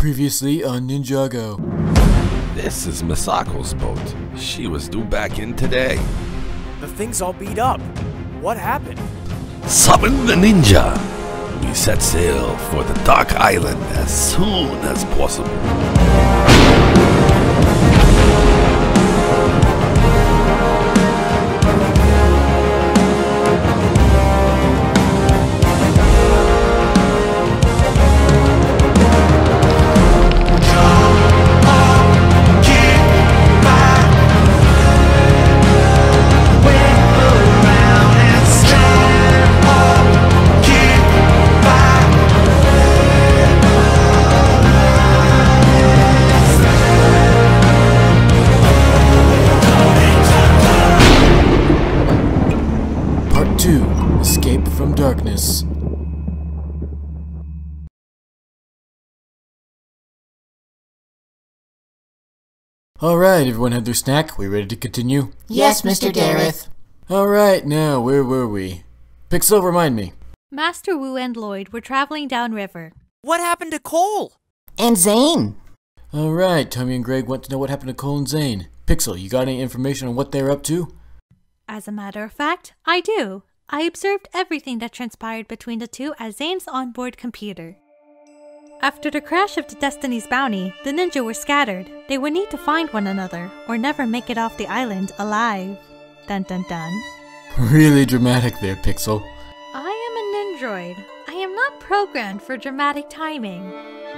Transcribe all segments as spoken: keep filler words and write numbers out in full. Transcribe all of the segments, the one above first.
Previously on Ninjago. This is Misako's boat. She was due back in today. The thing's all beat up. What happened? Summon the ninja! We set sail for the Dark Island as soon as possible. two. Escape from Darkness. Alright, everyone had their snack? We ready to continue? Yes, Mister Dareth. Alright, now, where were we? Pixel, remind me. Master Wu and Lloyd were traveling downriver. What happened to Cole? And Zane. Alright, Tommy and Greg want to know what happened to Cole and Zane. Pixel, you got any information on what they're up to? As a matter of fact, I do. I observed everything that transpired between the two as Zane's onboard computer. After the crash of the Destiny's Bounty, the ninja were scattered. They would need to find one another, or never make it off the island alive. Dun dun dun. Really dramatic there, Pixel. I am an android. I am not programmed for dramatic timing.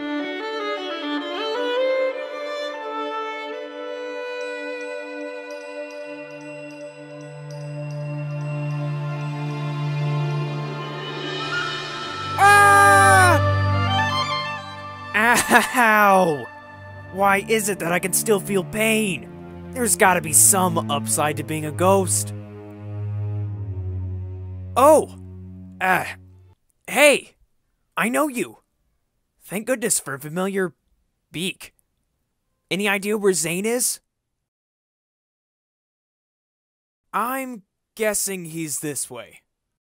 Ow! Why is it that I can still feel pain? There's gotta be some upside to being a ghost. Oh! Uh, hey! I know you. Thank goodness for a familiar beak. Any idea where Zane is? I'm guessing he's this way.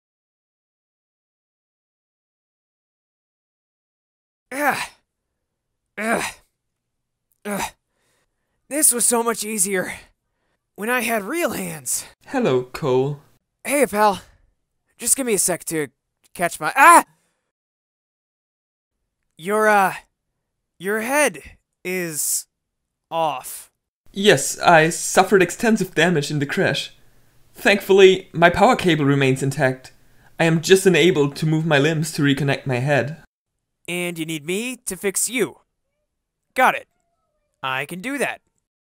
Ugh. Ugh. Ugh. This was so much easier when I had real hands. Hello, Cole. Hey, pal. Just give me a sec to catch my... Ah! Your, uh... Your head is... off. Yes, I suffered extensive damage in the crash. Thankfully, my power cable remains intact. I am just unable to move my limbs to reconnect my head. And you need me to fix you. Got it. I can do that.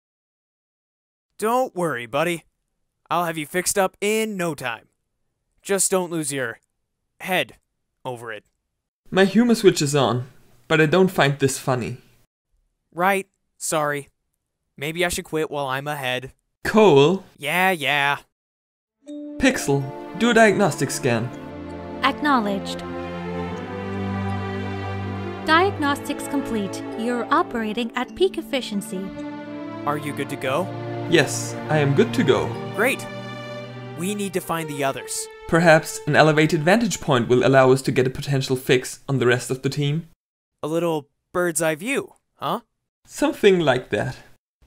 Don't worry, buddy. I'll have you fixed up in no time. Just don't lose your head over it. My humor switch is on, but I don't find this funny. Right. Sorry. Maybe I should quit while I'm ahead. Cole? Yeah, yeah. Pixel, do a diagnostic scan. Acknowledged. Diagnostics complete. You're operating at peak efficiency. Are you good to go? Yes, I am good to go. Great. We need to find the others. Perhaps an elevated vantage point will allow us to get a potential fix on the rest of the team. A little bird's eye view, huh? Something like that.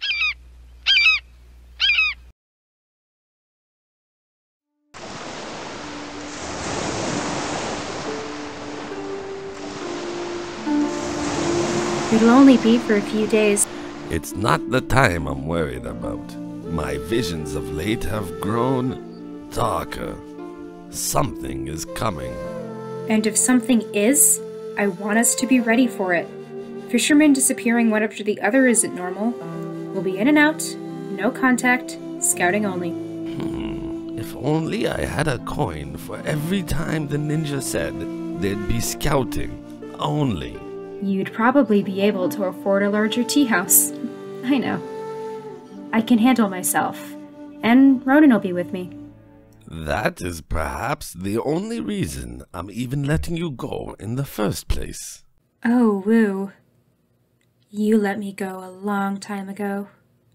It'll only be for a few days. It's not the time I'm worried about. My visions of late have grown darker. Something is coming. And if something is, I want us to be ready for it. Fishermen disappearing one after the other isn't normal. We'll be in and out, no contact, scouting only. Hmm, if only I had a coin for every time the ninja said they'd be scouting only. You'd probably be able to afford a larger tea house. I know. I can handle myself. And Ronan will be with me. That is perhaps the only reason I'm even letting you go in the first place. Oh, Wu. You let me go a long time ago.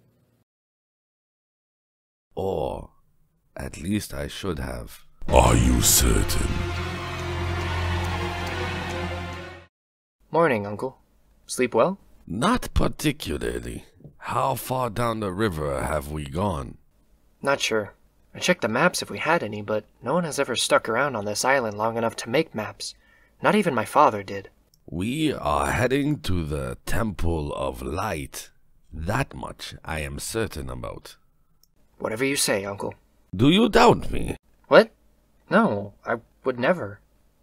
Or, at least I should have. Are you certain? Morning, Uncle. Sleep well? Not particularly. How far down the river have we gone? Not sure. I checked the maps if we had any, but no one has ever stuck around on this island long enough to make maps. Not even my father did. We are heading to the Temple of Light. That much I am certain about. Whatever you say, Uncle. Do you doubt me? What? No, I would never.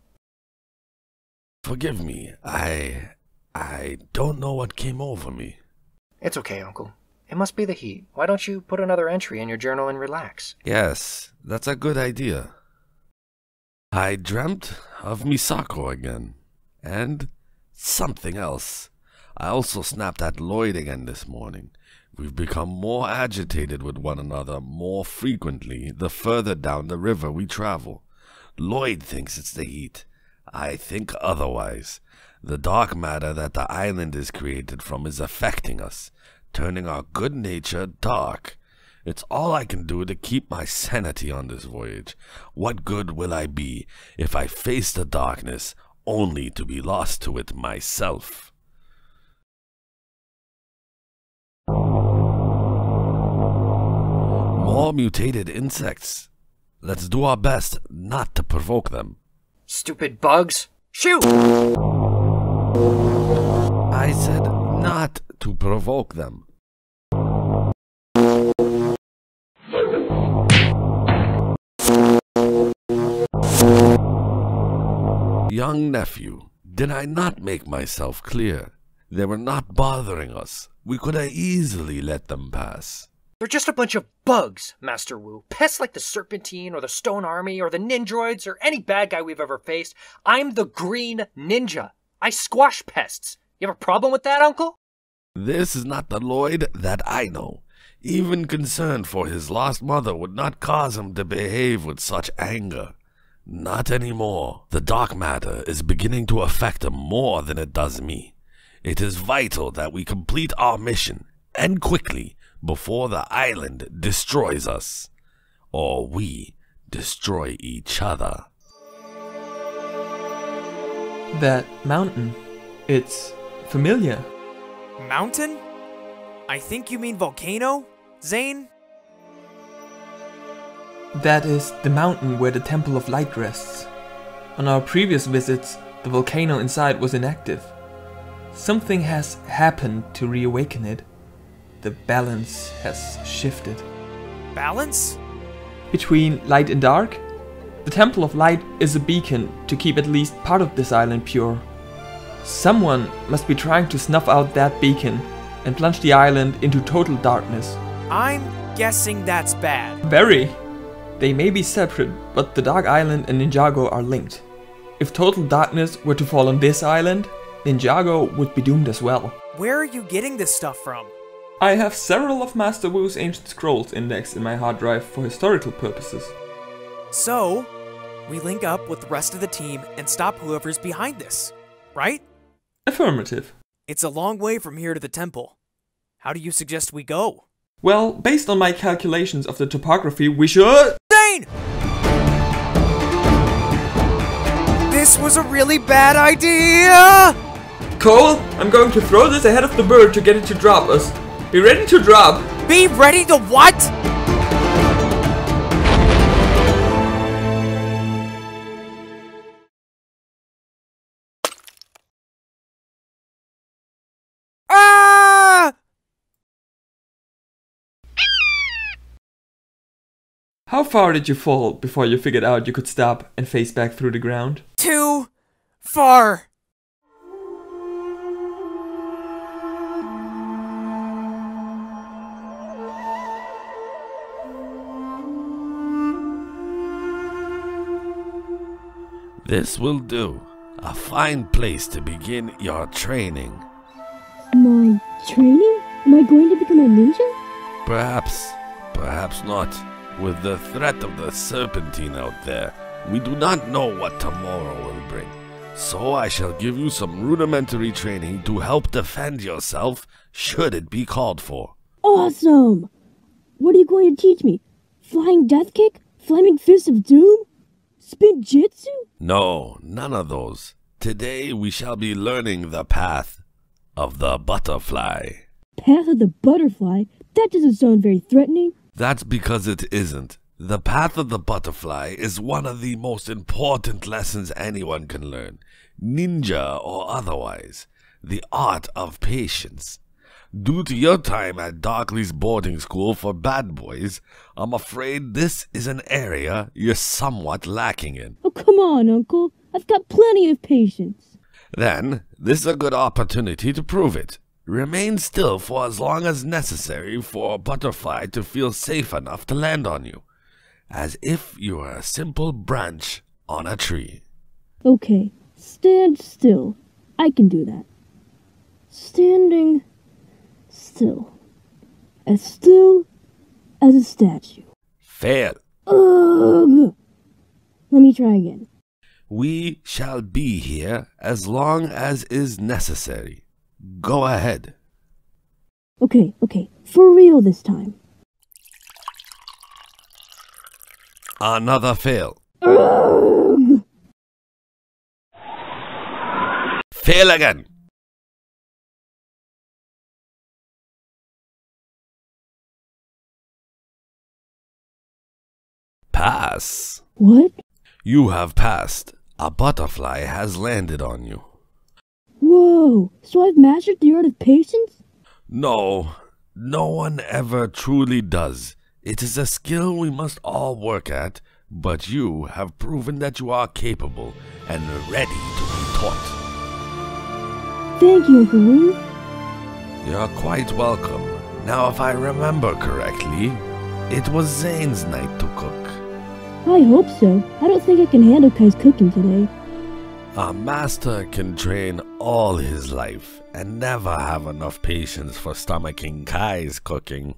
Forgive me. I... I don't know what came over me. It's okay, Uncle. It must be the heat. Why don't you put another entry in your journal and relax? Yes, that's a good idea. I dreamt of Misako again. And something else. I also snapped at Lloyd again this morning. We've become more agitated with one another more frequently the further down the river we travel. Lloyd thinks it's the heat. I think otherwise. The dark matter that the island is created from is affecting us, turning our good nature dark. It's all I can do to keep my sanity on this voyage. What good will I be if I face the darkness only to be lost to it myself? More mutated insects. Let's do our best not to provoke them. Stupid bugs! Shoot! I said not to provoke them. Young nephew, did I not make myself clear? They were not bothering us. We could have easily let them pass. They're just a bunch of bugs, Master Wu. Pests like the Serpentine or the Stone Army or the Ninjroids or any bad guy we've ever faced. I'm the Green Ninja. I squash pests. You have a problem with that, Uncle? This is not the Lloyd that I know. Even concern for his lost mother would not cause him to behave with such anger. Not anymore. The dark matter is beginning to affect him more than it does me. It is vital that we complete our mission, and quickly, before the island destroys us. Or we destroy each other. That mountain, it's familiar. Mountain? I think you mean volcano, Zane? That is the mountain where the Temple of Light rests. On our previous visits, the volcano inside was inactive. Something has happened to reawaken it. The balance has shifted. Balance? Between light and dark? The Temple of Light is a beacon to keep at least part of this island pure. Someone must be trying to snuff out that beacon and plunge the island into total darkness. I'm guessing that's bad. Very. They may be separate, but the Dark Island and Ninjago are linked. If total darkness were to fall on this island, Ninjago would be doomed as well. Where are you getting this stuff from? I have several of Master Wu's ancient scrolls indexed in my hard drive for historical purposes. So, we link up with the rest of the team and stop whoever's behind this, right? Affirmative. It's a long way from here to the temple. How do you suggest we go? Well, based on my calculations of the topography, we should... Zane! This was a really bad idea! Cole, I'm going to throw this ahead of the bird to get it to drop us. Be ready to drop. Be ready to what? Ah! How far did you fall before you figured out you could stop and face back through the ground? Too far. This will do. A fine place to begin your training. My training? Am I going to become a ninja? Perhaps, perhaps not. With the threat of the Serpentine out there, we do not know what tomorrow will bring. So I shall give you some rudimentary training to help defend yourself, should it be called for. Awesome! What are you going to teach me? Flying Death Kick? Flaming Fist of Doom? Spin Jitsu? No, none of those. Today we shall be learning the path of the Butterfly. Path of the Butterfly? That doesn't sound very threatening. That's because it isn't. The Path of the Butterfly is one of the most important lessons anyone can learn, ninja or otherwise, the art of patience. Due to your time at Darkley's boarding school for bad boys, I'm afraid this is an area you're somewhat lacking in. Oh, come on, Uncle. I've got plenty of patience. Then, this is a good opportunity to prove it. Remain still for as long as necessary for a butterfly to feel safe enough to land on you, as if you were a simple branch on a tree. Okay, stand still. I can do that. Standing still. As still as a statue. Fail. Ugh. Let me try again. We shall be here as long as is necessary. Go ahead. Okay, okay. For real this time. Another fail. Ugh. Fail again. Pass. What? You have passed. A butterfly has landed on you. Whoa, so I've mastered the art of patience? No, no one ever truly does. It is a skill we must all work at, but you have proven that you are capable and ready to be taught. Thank you, Uncle Wu. You're quite welcome. Now, if I remember correctly, it was Zane's night to cook. I hope so. I don't think I can handle Kai's cooking today. A master can train all his life and never have enough patience for stomaching Kai's cooking.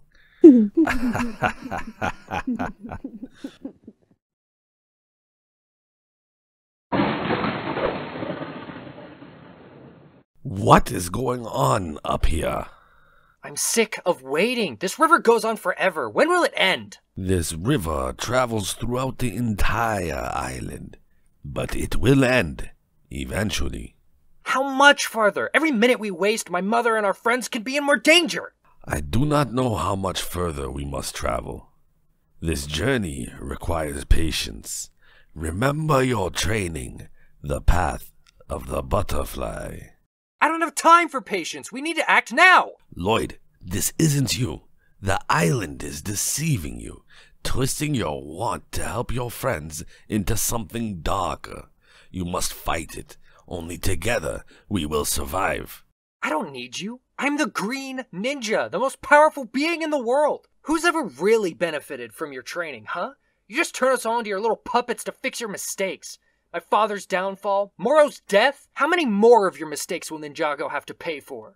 What is going on up here? I'm sick of waiting. This river goes on forever. When will it end? This river travels throughout the entire island, but it will end eventually. How much farther? Every minute we waste, my mother and our friends could be in more danger. I do not know how much further we must travel. This journey requires patience. Remember your training, the path of the butterfly. I don't have time for patience. We need to act now. Lloyd, this isn't you. The island is deceiving you, twisting your want to help your friends into something darker. You must fight it. Only together we will survive. I don't need you. I'm the Green Ninja, the most powerful being in the world. Who's ever really benefited from your training, huh? You just turn us all into your little puppets to fix your mistakes. My father's downfall, Moro's death. How many more of your mistakes will Ninjago have to pay for?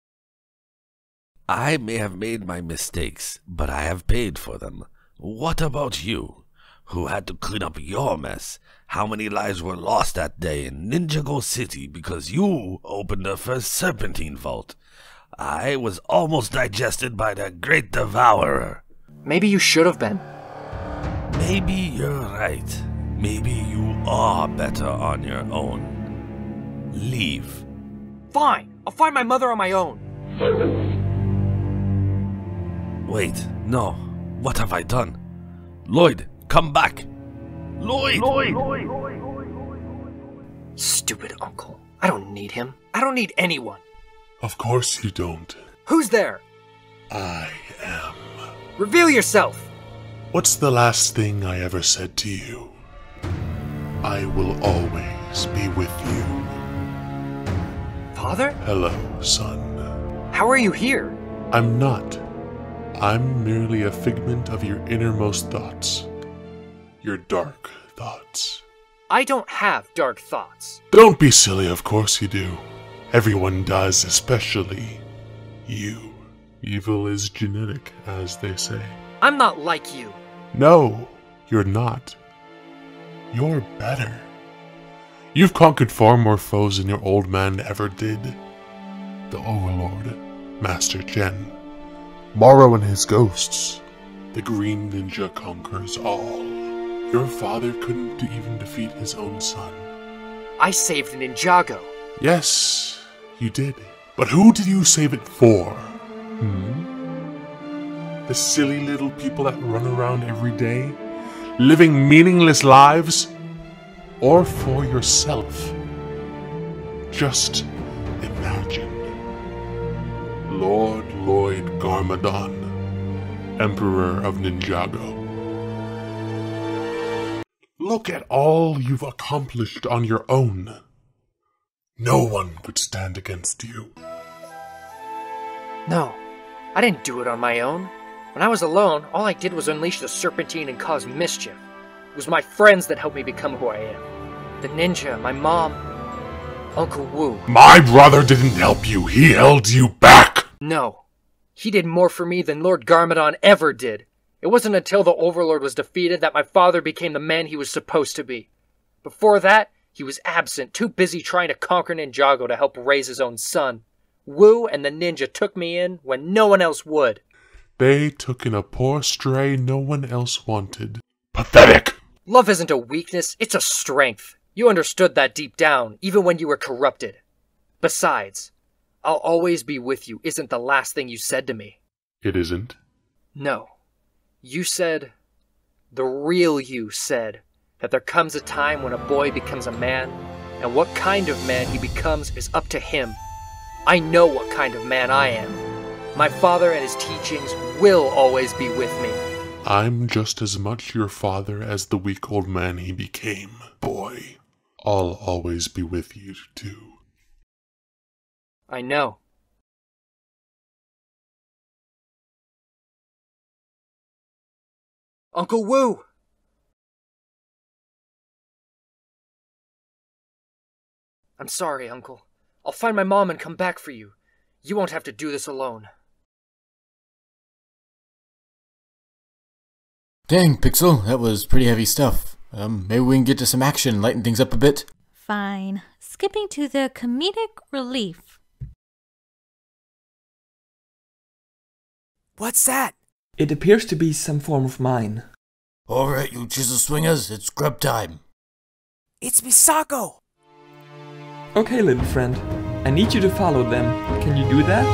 I may have made my mistakes, but I have paid for them. What about you, who had to clean up your mess? How many lives were lost that day in Ninjago City because you opened the first Serpentine Vault? I was almost digested by the Great Devourer. Maybe you should have been. Maybe you're right. Maybe you are better on your own. Leave. Fine. I'll find my mother on my own. Wait, no. What have I done? Lloyd, come back. Lloyd! Lloyd! Stupid uncle. I don't need him. I don't need anyone. Of course you don't. Who's there? I am. Reveal yourself. What's the last thing I ever said to you? I will always be with you. Father? Hello, son. How are you here? I'm not. I'm merely a figment of your innermost thoughts. Your dark thoughts. I don't have dark thoughts. Don't be silly, of course you do. Everyone does, especially you. Evil is genetic, as they say. I'm not like you. No, you're not. You're better. You've conquered far more foes than your old man ever did. The Overlord, Master Jen, Moro and his ghosts. The Green Ninja conquers all. Your father couldn't even defeat his own son. I saved Ninjago. Yes, you did. But who did you save it for? Hmm? The silly little people that run around every day, living meaningless lives? Or for yourself? Just imagine. Lord Lloyd Garmadon, Emperor of Ninjago. Look at all you've accomplished on your own. No one could stand against you. No, I didn't do it on my own. When I was alone, all I did was unleash the Serpentine and cause mischief. It was my friends that helped me become who I am. The ninja, my mom, Uncle Wu. My brother didn't help you, he held you back! No, he did more for me than Lord Garmadon ever did. It wasn't until the Overlord was defeated that my father became the man he was supposed to be. Before that, he was absent, too busy trying to conquer Ninjago to help raise his own son. Wu and the ninja took me in when no one else would. They took in a poor stray no one else wanted. Pathetic! Love isn't a weakness, it's a strength. You understood that deep down, even when you were corrupted. Besides, I'll always be with you isn't the last thing you said to me. It isn't? No. You said, the real you said, that there comes a time when a boy becomes a man, and what kind of man he becomes is up to him. I know what kind of man I am. My father and his teachings will always be with me. I'm just as much your father as the weak old man he became. Boy, I'll always be with you too. I know. Uncle Wu! I'm sorry, Uncle. I'll find my mom and come back for you. You won't have to do this alone. Dang, Pixel, that was pretty heavy stuff. Um, maybe we can get to some action, lighten things up a bit. Fine. Skipping to the comedic relief. What's that? It appears to be some form of mine. Alright, you chisel swingers, it's grub time. It's Misako! Okay, little friend. I need you to follow them. Can you do that?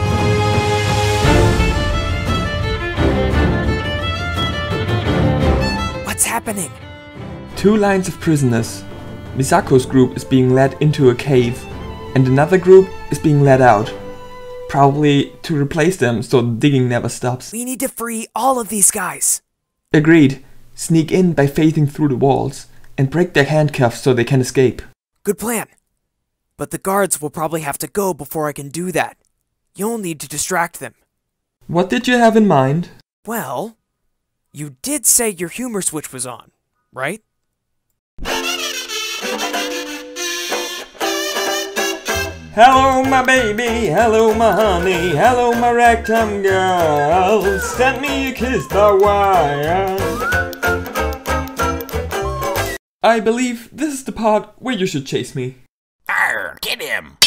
What's happening? Two lines of prisoners. Misako's group is being led into a cave, and another group is being led out. Probably to replace them so the digging never stops. We need to free all of these guys. Agreed. Sneak in by phasing through the walls, and break their handcuffs so they can escape. Good plan. But the guards will probably have to go before I can do that. You'll need to distract them. What did you have in mind? Well, you did say your humor switch was on, right? Hello my baby, hello my honey, hello my ragtime girl. Send me a kiss the wire. I believe this is the part where you should chase me. Arr, get him!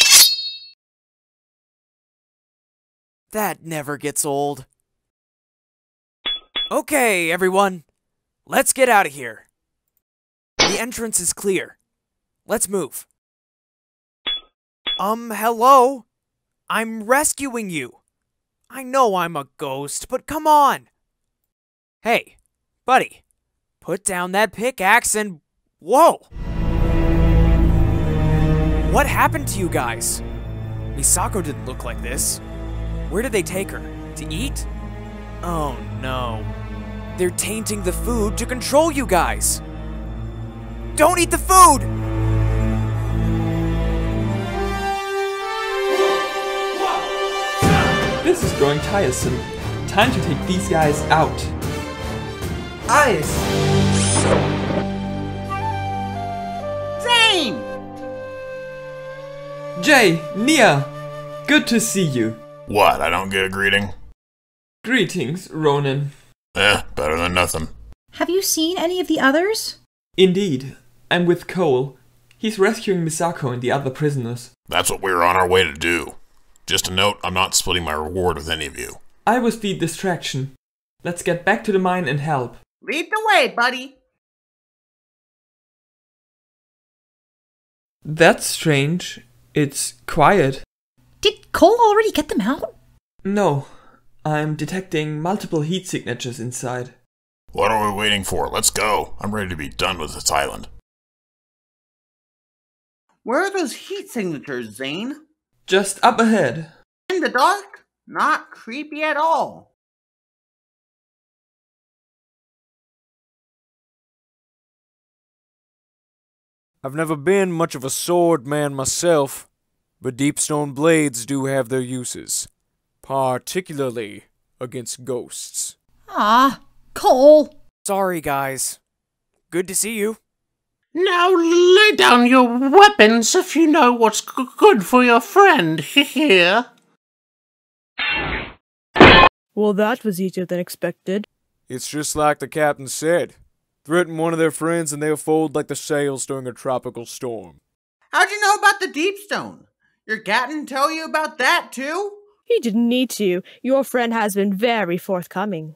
That never gets old. Okay, everyone. Let's get out of here. The entrance is clear. Let's move. Um, hello? I'm rescuing you. I know I'm a ghost, but come on. Hey, buddy. Put down that pickaxe and... Whoa! What happened to you guys? Misako didn't look like this. Where did they take her? To eat? Oh no. They're tainting the food to control you guys. Don't eat the food! This is growing tiresome. Time to take these guys out. Ice! Zane! Jay, Nia! Good to see you. What, I don't get a greeting? Greetings, Ronan. Eh, better than nothing. Have you seen any of the others? Indeed. I'm with Cole. He's rescuing Misako and the other prisoners. That's what we were on our way to do. Just a note, I'm not splitting my reward with any of you. I was the distraction. Let's get back to the mine and help. Lead the way, buddy. That's strange. It's quiet. Did Cole already get them out? No. I'm detecting multiple heat signatures inside. What are we waiting for? Let's go. I'm ready to be done with this island. Where are those heat signatures, Zane? Just up ahead. In the dark? Not creepy at all. I've never been much of a sword man myself, but deepstone blades do have their uses, particularly against ghosts. Ah, Cole. Sorry, guys. Good to see you. Now lay down your weapons if you know what's g good for your friend here. Well, that was easier than expected. It's just like the captain said. Threaten one of their friends and they'll fold like the sails during a tropical storm. How'd you know about the Deepstone? Your Gatton tell you about that too? He didn't need to. Your friend has been very forthcoming.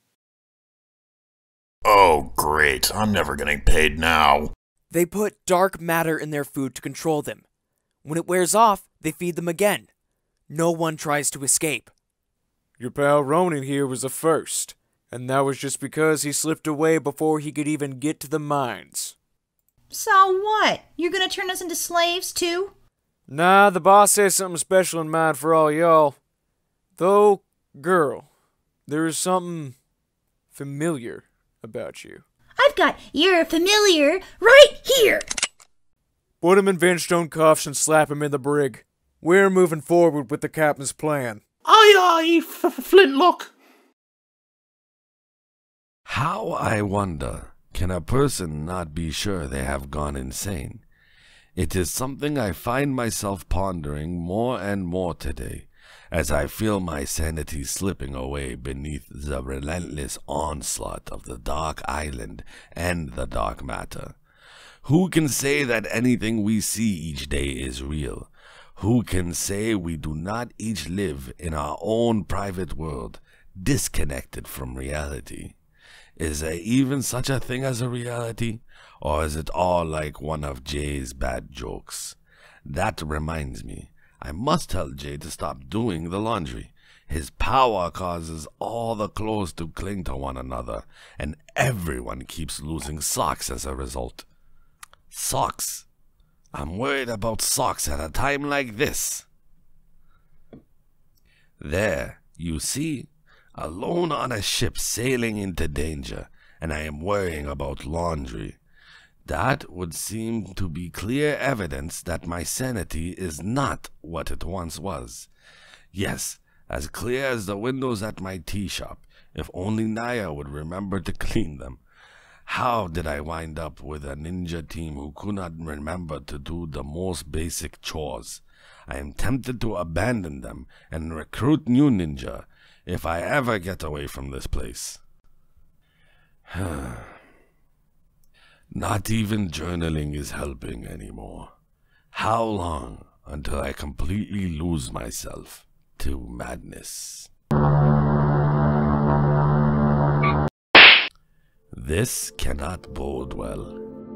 Oh, great. I'm never getting paid now. They put dark matter in their food to control them. When it wears off, they feed them again. No one tries to escape. Your pal Ronan here was the first, and that was just because he slipped away before he could even get to the mines. So what? You're gonna turn us into slaves too? Nah, the boss has something special in mind for all y'all. Though, girl, there is something familiar about you. I've got your familiar right here! Put him in Venstone cuffs and slap him in the brig. We're moving forward with the captain's plan. Aye, aye, f Flintlock. How, I wonder, can a person not be sure they have gone insane? It is something I find myself pondering more and more today, as I feel my sanity slipping away beneath the relentless onslaught of the Dark Island and the dark matter. Who can say that anything we see each day is real? Who can say we do not each live in our own private world, disconnected from reality? Is there even such a thing as a reality? Or is it all like one of Jay's bad jokes? That reminds me, I must tell Jay to stop doing the laundry. His power causes all the clothes to cling to one another, and everyone keeps losing socks as a result. Socks. I'm worried about socks at a time like this. There, you see, alone on a ship sailing into danger, and I am worrying about laundry. That would seem to be clear evidence that my sanity is not what it once was. Yes, as clear as the windows at my tea shop, if only Naya would remember to clean them. How did I wind up with a ninja team who could not remember to do the most basic chores? I am tempted to abandon them and recruit new ninja if I ever get away from this place. Not even journaling is helping anymore. How long until I completely lose myself to madness? This cannot bode well.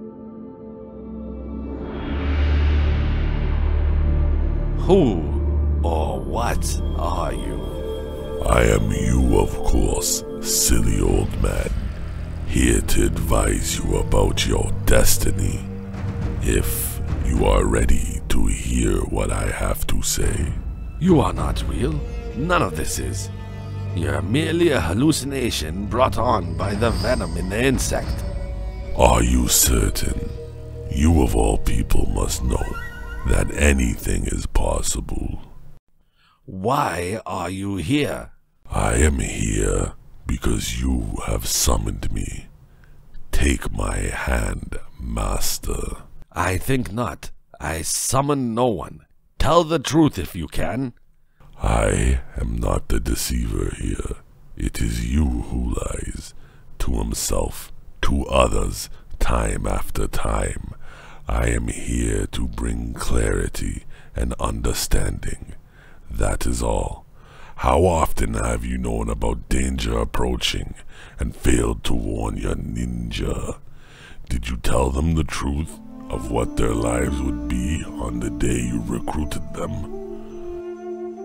Who or what are you? I am you, of course, silly old man, here to advise you about your destiny, if you are ready to hear what I have to say. You are not real. None of this is. You're merely a hallucination brought on by the venom in the insect. Are you certain? You of all people must know that anything is possible. Why are you here? I am here because you have summoned me. Take my hand, master. I think not. I summon no one. Tell the truth if you can. I am not the deceiver here. It is you who lies. To himself, to others, time after time. I am here to bring clarity and understanding. That is all. How often have you known about danger approaching and failed to warn your ninja? Did you tell them the truth of what their lives would be on the day you recruited them?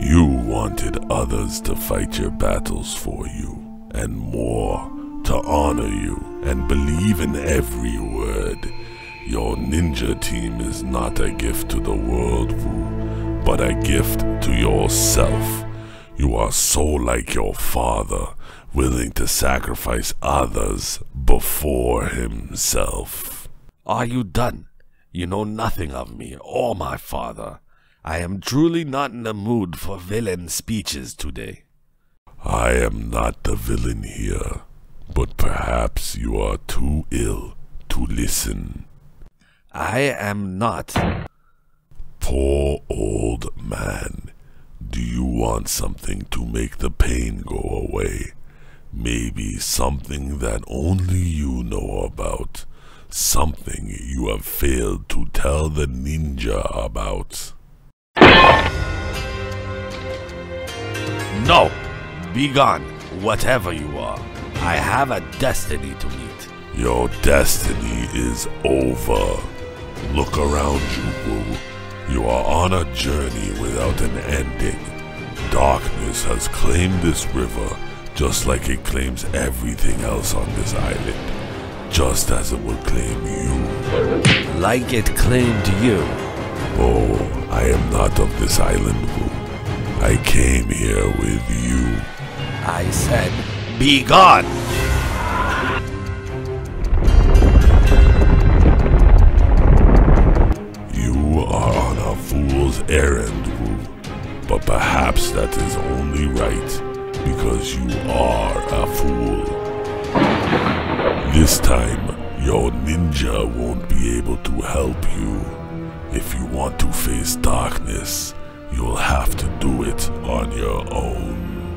You wanted others to fight your battles for you, and more, to honor you and believe in every word. Your ninja team is not a gift to the world, Wu, but a gift to yourself. You are so like your father, willing to sacrifice others before himself. Are you done? You know nothing of me or my father. I am truly not in the mood for villain speeches today. I am not the villain here, but perhaps you are too ill to listen. I am not. Poor old man. Do you want something to make the pain go away? Maybe something that only you know about. Something you have failed to tell the ninja about. No! Be gone, whatever you are. I have a destiny to meet. Your destiny is over. Look around you, Wu. You are on a journey without an ending. Darkness has claimed this river just like it claims everything else on this island. Just as it will claim you. Like it claimed you. Oh, I am not of this island, Wu. I came here with you. I said, be gone! You are on a fool's errand, Wu. But perhaps that is only right, because you are a fool. This time, your ninja won't be able to help you. If you want to face darkness, you'll have to do it on your own.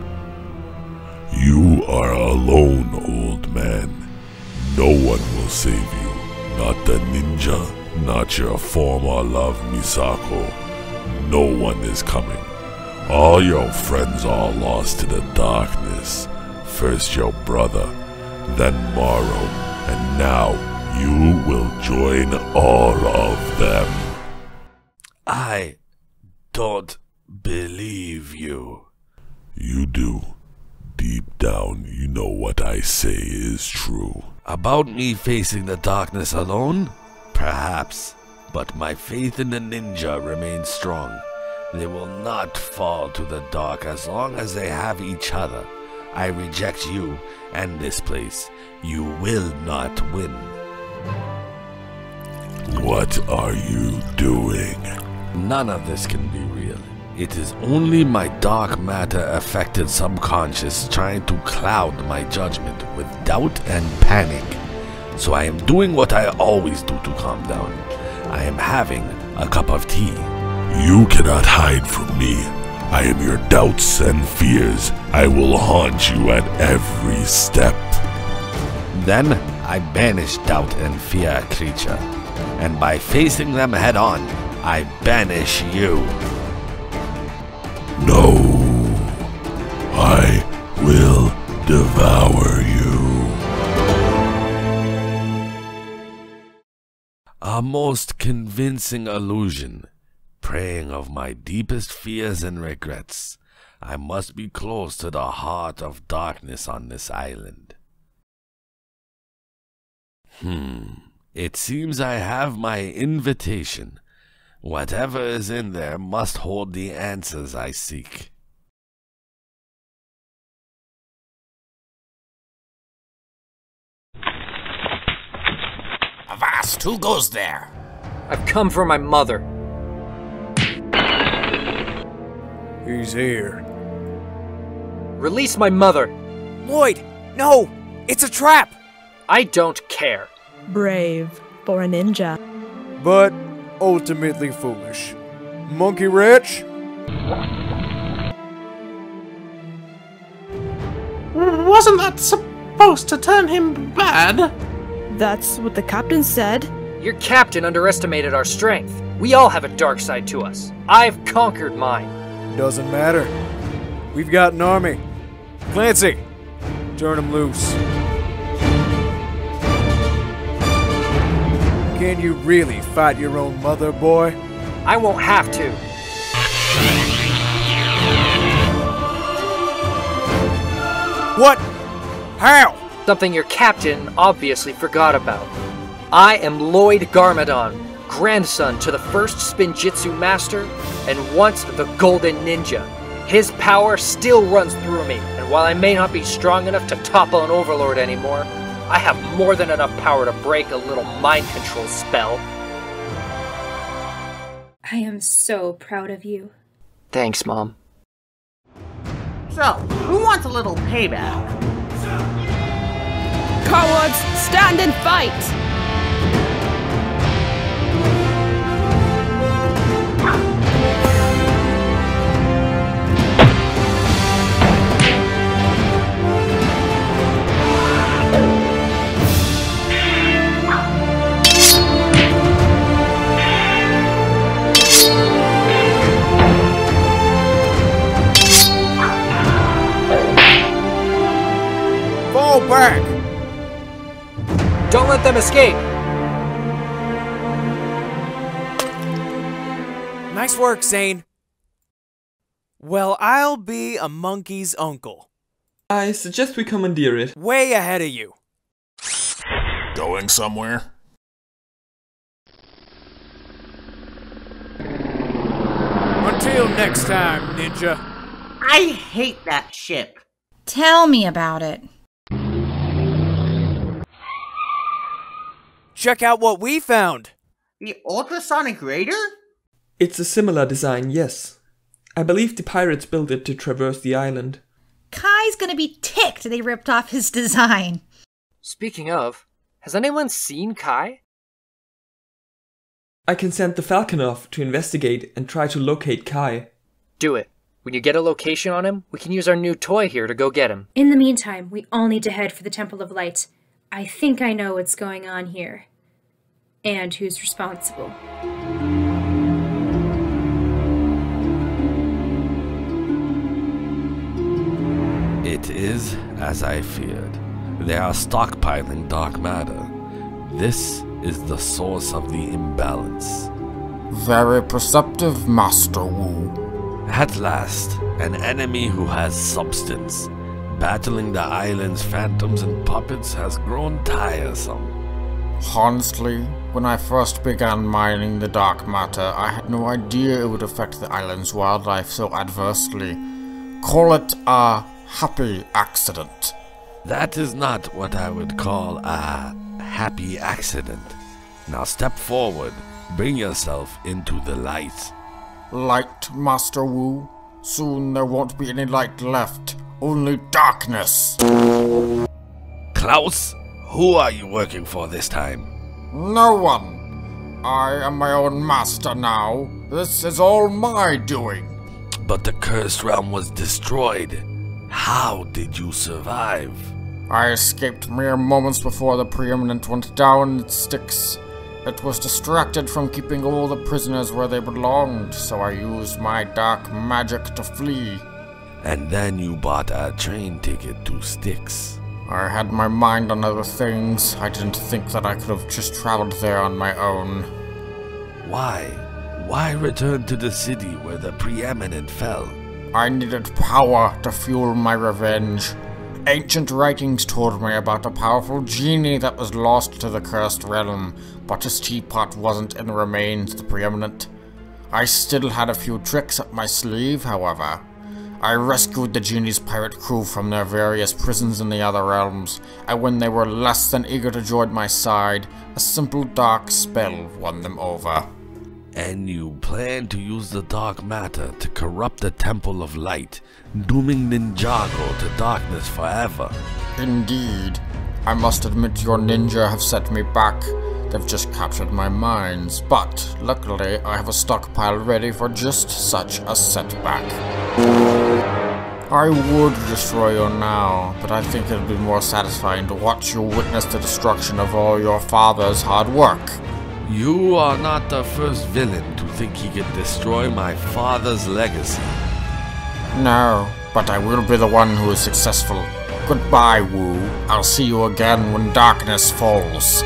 You are alone, old man. No one will save you. Not the ninja, not your former love, Misako. No one is coming. All your friends are lost to the darkness. First your brother, then Maro, and now you will join all of them. I don't believe you. You do. Deep down, you know what I say is true. About me facing the darkness alone? Perhaps. But my faith in the ninja remains strong. They will not fall to the dark as long as they have each other. I reject you and this place. You will not win. What are you doing? None of this can be real. It is only my dark matter-affected subconscious trying to cloud my judgment with doubt and panic. So I am doing what I always do to calm down. I am having a cup of tea. You cannot hide from me. I am your doubts and fears. I will haunt you at every step. Then I banish doubt and fear, creature. And by facing them head on, I banish you. No. I will devour you. A most convincing illusion, preying of my deepest fears and regrets. I must be close to the heart of darkness on this island. Hmm, it seems I have my invitation. Whatever is in there must hold the answers I seek. Avast, who goes there? I've come for my mother. He's here. Release my mother. Lloyd, no! It's a trap! I don't care. Brave for a ninja. But ultimately foolish. Monkey wretch? Wasn't that supposed to turn him bad? That's what the captain said. Your captain underestimated our strength. We all have a dark side to us. I've conquered mine. Doesn't matter. We've got an army. Clancy, turn him loose. Can you really fight your own mother, boy? I won't have to. What? How? Something your captain obviously forgot about. I am Lloyd Garmadon, grandson to the first Spinjitzu master, and once the Golden Ninja. His power still runs through me, and while I may not be strong enough to topple an overlord anymore, I have more than enough power to break a little mind control spell. I am so proud of you. Thanks, Mom. So, who wants a little payback? Cowards, stand and fight! Fall back! Don't let them escape! Nice work, Zane. Well, I'll be a monkey's uncle. I suggest we commandeer it. Way ahead of you. Going somewhere? Until next time, Ninja. I hate that ship. Tell me about it. Check out what we found. The ultrasonic raider? It's a similar design, yes. I believe the pirates built it to traverse the island. Kai's gonna be ticked they ripped off his design. Speaking of, has anyone seen Kai? I can send the Falcon off to investigate and try to locate Kai. Do it. When you get a location on him, we can use our new toy here to go get him. In the meantime, we all need to head for the Temple of Light. I think I know what's going on here. And who's responsible. It is as I feared. They are stockpiling dark matter. This is the source of the imbalance. Very perceptive, Master Wu. At last, an enemy who has substance. Battling the island's phantoms and puppets has grown tiresome. Honestly, when I first began mining the dark matter, I had no idea it would affect the island's wildlife so adversely. Call it a happy accident. That is not what I would call a happy accident. Now step forward, bring yourself into the light. Light, Master Wu? Soon there won't be any light left, only darkness. Klaus, who are you working for this time? No one. I am my own master now. This is all my doing. But the cursed realm was destroyed. How did you survive? I escaped mere moments before the preeminent went down in Styx. It was distracted from keeping all the prisoners where they belonged, so I used my dark magic to flee. And then you bought a train ticket to Styx. I had my mind on other things. I didn't think that I could have just traveled there on my own. Why? Why return to the city where the preeminent fell? I needed power to fuel my revenge. Ancient writings told me about a powerful genie that was lost to the cursed realm, but his teapot wasn't in the remains of the preeminent. I still had a few tricks up my sleeve, however. I rescued the genie's pirate crew from their various prisons in the other realms, and when they were less than eager to join my side, a simple dark spell won them over. And you plan to use the dark matter to corrupt the Temple of Light, dooming Ninjago to darkness forever. Indeed. I must admit your ninja have set me back. They've just captured my mines, but luckily I have a stockpile ready for just such a setback. I would destroy you now, but I think it would be more satisfying to watch you witness the destruction of all your father's hard work. You are not the first villain to think he can destroy my father's legacy. No, but I will be the one who is successful. Goodbye, Wu. I'll see you again when darkness falls.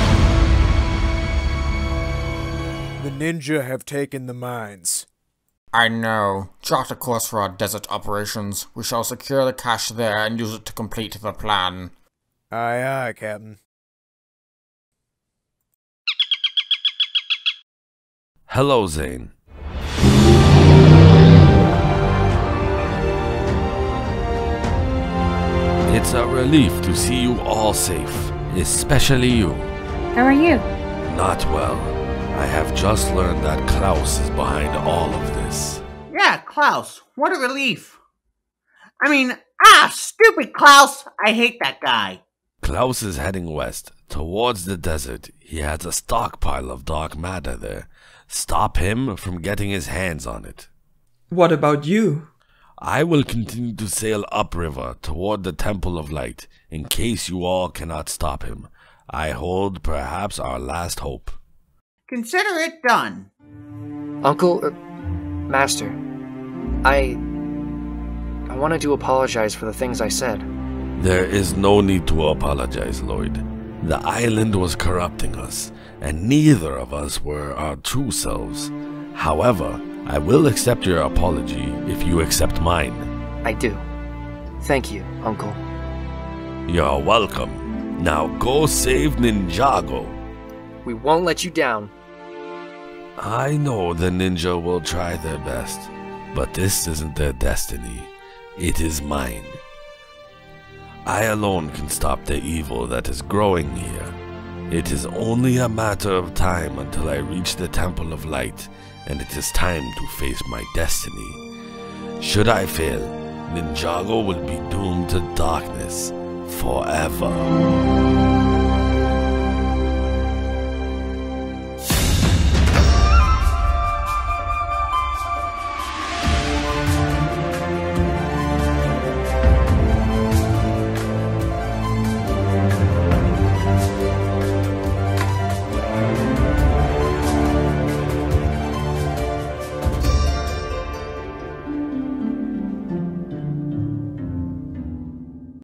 The ninja have taken the mines. I know. Chart a course for our desert operations. We shall secure the cache there and use it to complete the plan. Aye, aye, Captain. Hello, Zane. It's a relief to see you all safe, especially you. How are you? Not well. I have just learned that Klaus is behind all of this. Yeah, Klaus. What a relief. I mean, ah, stupid Klaus. I hate that guy. Klaus is heading west, towards the desert. He has a stockpile of dark matter there. Stop him from getting his hands on it. What about you? I will continue to sail upriver toward the Temple of Light, in case you all cannot stop him. I hold perhaps our last hope. Consider it done. Uncle, er, Master, I... I wanted to apologize for the things I said. There is no need to apologize, Lloyd. The island was corrupting us, and neither of us were our true selves. However, I will accept your apology if you accept mine. I do. Thank you, Uncle. You're welcome. Now go save Ninjago. We won't let you down. I know the ninja will try their best, but this isn't their destiny. It is mine. I alone can stop the evil that is growing here. It is only a matter of time until I reach the Temple of Light, and it is time to face my destiny. Should I fail, Ninjago will be doomed to darkness forever.